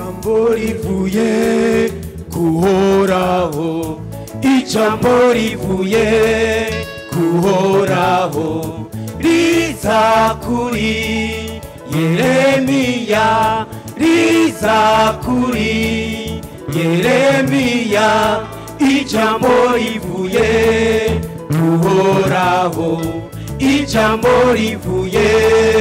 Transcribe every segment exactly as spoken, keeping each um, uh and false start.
ijambo rivuye kuhoraho, ijambo rivuye kuhoraho, riza kuri Yeremiya, riza kuri Yeremiya, ijambo rivuye kuhoraho, ijambo rivuye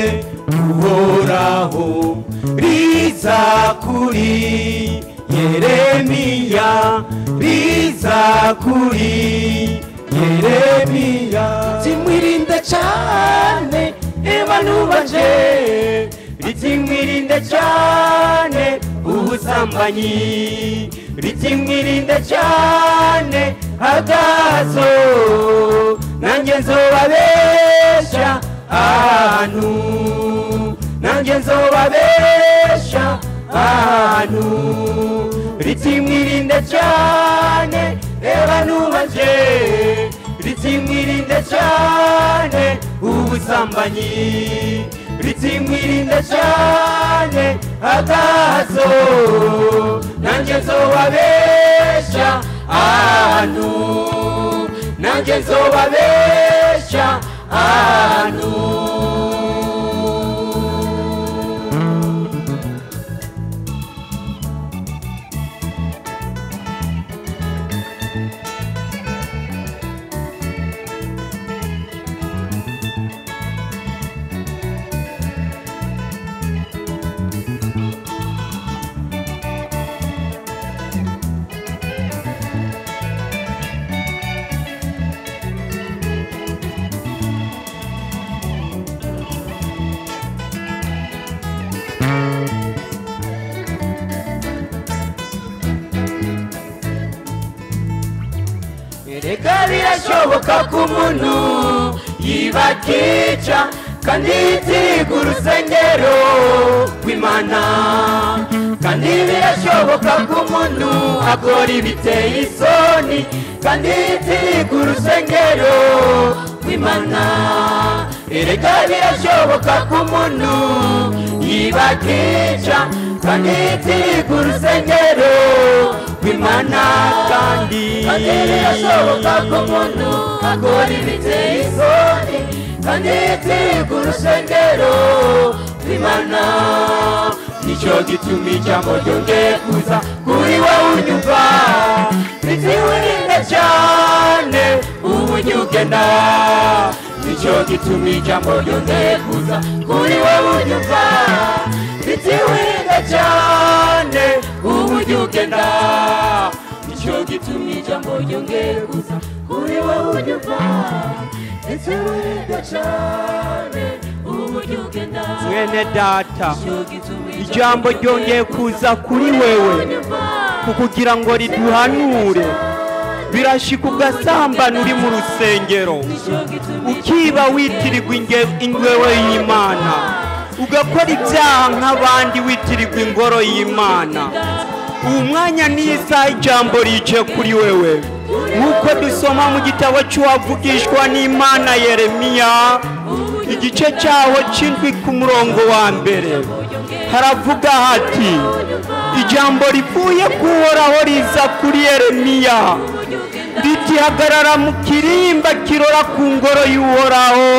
kuhoraho, riza kuri Yeremiya, riza kuri Yeremiya. Timwirinde cyane abantu banje, ritimwirinde cyane ubusambanyi, ritimwirinde cyane agazo, nanjye nzobabesha ahantu, nanjye nzobabesha ahantu, ritimwirinde cyane abantu banje, ritimwirinde cyane ubusambanyi, ritimwirinde cyane agazo, nanjye nzobabesha ahantu, nanjye nzobabesha ahantu. Reka birashoboka ko umuntu yibakica kandi yitiga urusengero rw'Imana, kandi birashoboka ko umuntu akora ibiteye isoni kandi yitiga urusengero rw'Imana. Reka birashoboka ko umuntu yibakica kandi yitiga urusengero rw'Imana, kandi birashoboka ko umuntu akora ibiteye isoni kandi yitiga urusengero rw'Imana. Nicyo gituma ijambo ryongeye kuza kuri wowe unyumva, ritiwirinde cyane uburyo ugenda. Nicyo gituma ijambo ryongeye kuza kuri wowe unyumva, ritiwirinde cyane uburyo ugenda. Nicyo gituma ijambo ryongeye kuza kuri wowe unyumva, ritiwirinde cyane uburyo ugenda. Mwene data, ijambo ryongeye kuza kuri wewe kukugira ngo riduhanure. Birashika ugasambana uri mu rusengero, ukiba witirirwa ingwewe y'Imana, ugakora ibyaha nk'abandi witirirwa ingoro y'Imana. Ubu mwanya n'isaha ijambo rije kuri wewe, nk'uko dusoma mu gitabo cy'uwavugishwa n'Imana Yeremiya, igice cyaho cy'indwi ku murongo wa mbere, haravuga hati, ijambo rivuye kuhoraho riza kuri Yeremiya, ritihagarara mu kirimba kirora ku ngoro y'Uhoraho,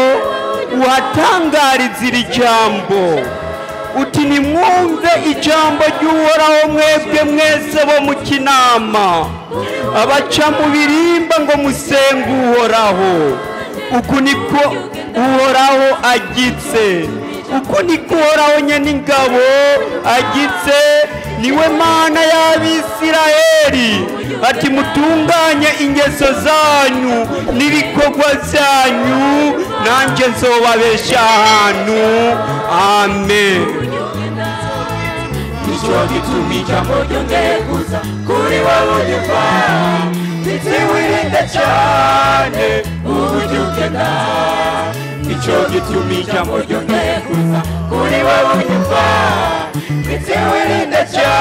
uhatangariza iri jambo uti, nimwumve ijambo ry'Uhoraho mwebwe mwese bo mu kinama, abaca mu birimba ngo musenge Uhoraho. Uku niko Uhoraho agitse, uku niko Uhoraho nyen'ingabo agitse, niwe Mana y'Abisirayeli, ati mutunganye ingeso zanyu n'ibikorwa byanyu, nanjye nzobabesha ahantu. Amen. Nicyo gituma ijambo ryongeye kuza kuri wowe unyumva, ritiwirinde cyane uburyo ugenda. Nicyo gituma ijambo ryongeye kuza kuri wowe unyumva, ritiwirinde cyane